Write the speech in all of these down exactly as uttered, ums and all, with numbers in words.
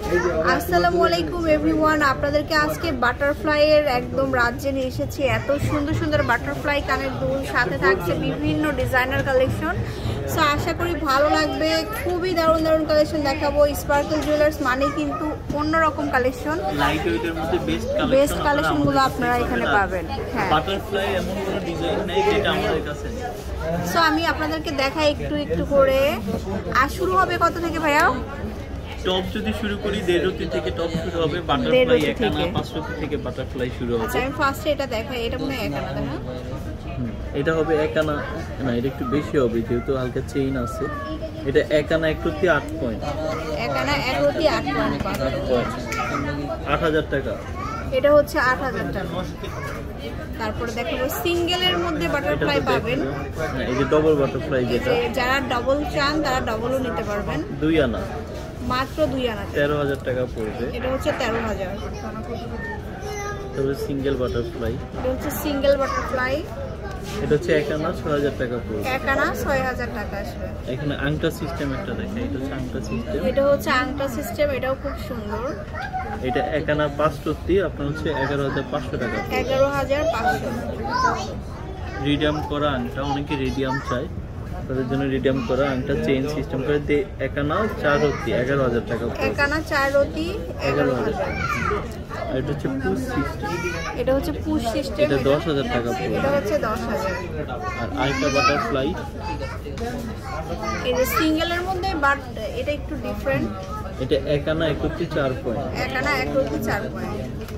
আসসালামু আলাইকুম এভরিওয়ান, আপনাদেরকে আজকে বাটারফ্লাই এর একদম রাজ্যে নিয়ে এসেছি। এত সুন্দর সুন্দর বাটারফ্লাই কানের দুল, সাথে থাকছে বিভিন্ন ডিজাইনার কালেকশন। সো আশা করি ভালো লাগবে। খুবই দারুণ দারুণ কালেকশন দেখাবো। স্পার্কল জুয়েলার্স মানে কিন্তু অন্যরকম কালেকশন, লাইট ওয়েটের মধ্যে বেস্ট কালেকশন বেস্ট কালেকশনগুলো আপনারা এখানে পাবেন। হ্যাঁ, বাটারফ্লাই এমন কোনো ডিজাইন নেই যেটা আমাদের কাছে নেই। সো আমি আপনাদেরকে দেখাই একটু একটু করে। আর শুরু হবে কত থেকে ভাইয়া? টপ যদি শুরু করি দেড় রতি থেকে টপ শুরু হবে, বাটারফ্লাই একানা পাঁচ রতি থেকে বাটারফ্লাই শুরু হবে। আচ্ছা, আমি ফার্স্টে এটা দেখাই। এটা মনে হয় একানা, তাই না? এটা হবে একানা, না এটা একটু বেশি হবে যেহেতু হালকা চেইন আছে। এটা একানা এক রতি আট পয়েন্ট, একানা এক রতি আট পয়েন্ট আট হাজার টাকা। এটা হচ্ছে আট হাজার টাকা। তারপরে দেখাবো সিঙ্গেলের মধ্যে বাটারফ্লাই পাবেন। এই যে ডবল বাটারফ্লাই, যেটা যারা ডবল চান তারা ডবলও নিতে পারবেন। দুই আনা মাত্র দুই আনা তেরো হাজার টাকা পড়বে। এটা হচ্ছে তেরো হাজার। তবে সিঙ্গেল বাটারফ্লাই, এটা হচ্ছে সিঙ্গেল বাটারফ্লাই, এটা হচ্ছে এক আনা ছয় হাজার টাকা পড়বে। এক আনা ছয় হাজার টাকা আসবে। এখানে আংটা সিস্টেম একটা দেখে, এটা হচ্ছে আংটা সিস্টেম। এটা হচ্ছে আংটা সিস্টেম, এটাও খুব সুন্দর। এটা এক আনা পাঁচ রতি আপনার হচ্ছে এগারো হাজার পাঁচশো টাকা। এগারো হাজার পাঁচশো। রিডিয়াম করা আংটা, অনেকে রেডিয়াম চায়, তাদের জন্য রিডিয়াম করা আংটা চেইন সিস্টেম করে দিয়ে এক আনা চার রতি এগারো হাজার টাকা। এক আনা চার রতি এগারো হাজার। আর এটা হচ্ছে পুশ সিস্টেম, এটা হচ্ছে পুশ সিস্টেম, এটা দশ হাজার টাকা পড়বে। এটা হচ্ছে দশ হাজার। আর আরেকটা বাটারফ্লাই, এই যে সিঙ্গেলের মধ্যে, বাট এটা একটু ডিফারেন্ট। এটা এক আনা একত্রিশ চার পয়েন্ট, এক আনা এক রতি চার পয়েন্ট,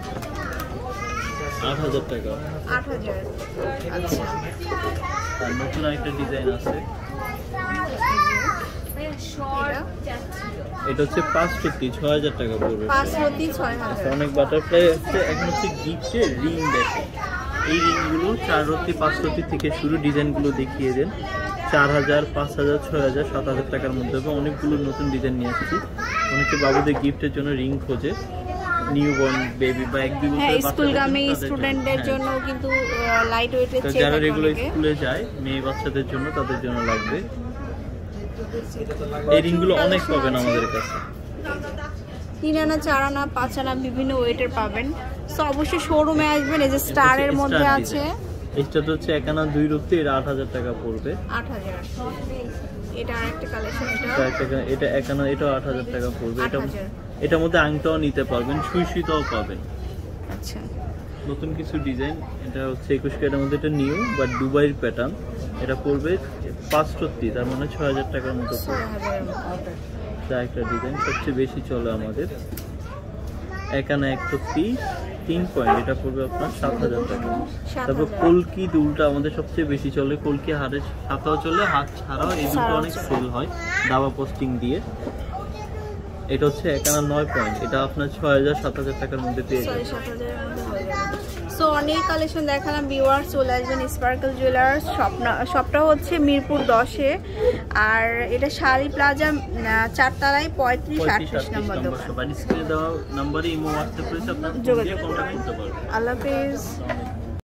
আট হাজার টাকা। আট হাজার। আচ্ছা, আর নতুন একটা ডিজাইন আছে, এটা হচ্ছে পাঁচ রতি ছয় হাজার টাকা পড়বে। পাঁচ রতি ছয় হাজার। অনেক বাটারফ্লাই আছে। এখন হচ্ছে গিফটের রিং দেখে, এই রিংগুলো চার রতি পাঁচ রতি থেকে শুরু। ডিজাইনগুলো দেখিয়ে দেন। চার হাজার পাঁচ হাজার ছয় হাজার সাত হাজার টাকার মধ্যে হবে। অনেকগুলো নতুন ডিজাইন নিয়ে আসছি। অনেকে বাবুদের গিফটের জন্য রিং খোঁজে, নিউবর্ন বেবি বা এক দুই বছরের স্কুলগামী স্টুডেন্টদের জন্য কিন্তু লাইট ওয়েটের চেয়ে যারা রেগুলার স্কুলে যায়, মেয়ে বাচ্চাদের জন্য, তাদের জন্য লাগবে। এই রিংগুলো অনেক পাবেন আমাদের কাছে। তিন আনা চার আনা পাঁচ আনা বিভিন্ন ওয়েটের পাবেন। সো অবশ্যই শোরুমে আসবেন। এই যে স্টারের মধ্যে আছে, এটা তো হচ্ছে এক আনা দুই রতি, এটা আট হাজার টাকা পড়বে। আট হাজার। এটা আরেকটা কালেকশন, এটা এটা এক আনা, এটাও আট হাজার টাকা পড়বে। এটা এটার মধ্যে আংটাও নিতে পারবেন, সুই সুইটাও পাবেন। আচ্ছা, নতুন কিছু ডিজাইন। এটা হচ্ছে একুশ ক্যারেটের মধ্যে, এটা নিউ বাট দুবাইয়ের প্যাটার্ন। এটা পড়বে পাঁচ রতি, তার মানে ছয় হাজার টাকার মতো পড়বে। যা একটা ডিজাইন সবচেয়ে বেশি চলে আমাদের, এক আনা এক রতি তিন পয়েন্ট, এটা পড়বে আপনার সাত হাজার টাকা। তারপর কলকি দুলটা আমাদের সবচেয়ে বেশি চলে। কলকি হাড়ের সাথাও চলে, হাত ছাড়াও। এই দুটো অনেক সেল হয় দাবা পোস্টিং দিয়ে। এটা হচ্ছে এক আনা নয় পয়েন্ট, এটা আপনার ছয় হাজার সাত হাজার টাকার মধ্যে পেয়ে যাবেন। সো অনেক কালেকশন দেখালাম। ভিউয়ার্স চলে আসবেন স্পার্কল জুয়েলার্স। শপটা হচ্ছে মিরপুর দশে, আর এটা শাড়ি প্লাজা চারতলায় পঁয়ত্রিশ আটত্রিশ নম্বর দোকান। স্ক্রিনে দেওয়া নাম্বারে ইমো হোয়াটসঅ্যাপ করে আপনারা যোগাযোগ করতে পারবেন। আল্লাহ হাফেজ।